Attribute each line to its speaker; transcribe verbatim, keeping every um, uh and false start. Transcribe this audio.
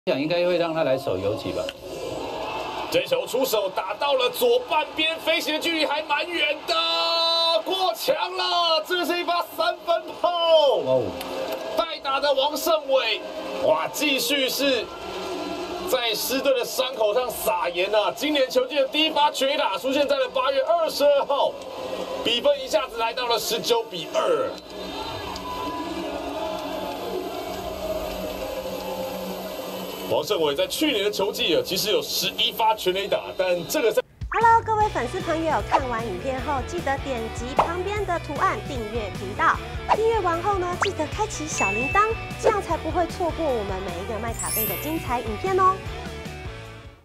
Speaker 1: 想应该会让他来守游击吧。
Speaker 2: 这球出手打到了左半边，飞行的距离还蛮远的，过墙了，这是一发三分炮。哦，代打的王胜伟，哇，继续是在狮队的伤口上撒盐啊！今年球季的第一发全垒打出现在了八月二十二号，比分一下子来到了十九比二。 王胜伟在去年的球季啊，其实有十一发全垒打，但这个赛
Speaker 3: Hello， 各位粉丝朋友，看完影片后记得点击旁边的图案订阅频道。订阅完后呢，记得开启小铃铛，这样才不会错过我们每一个麦卡贝的精彩影片哦。